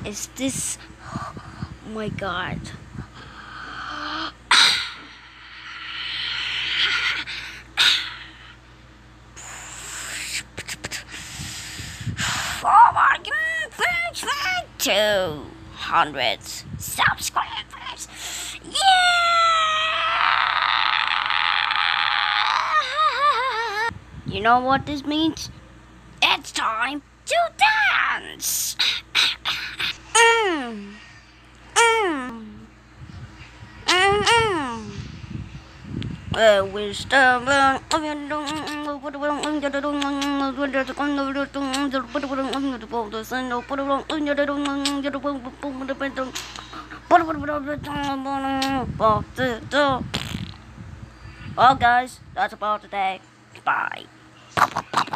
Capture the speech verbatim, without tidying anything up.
is this? Oh my god. Oh my god, two hundred subscribers. Yeah! You know what this means? It's time to dance! mm. Mm. Mm -mm. Uh, wisdom. Well, guys, that's about today. Bye.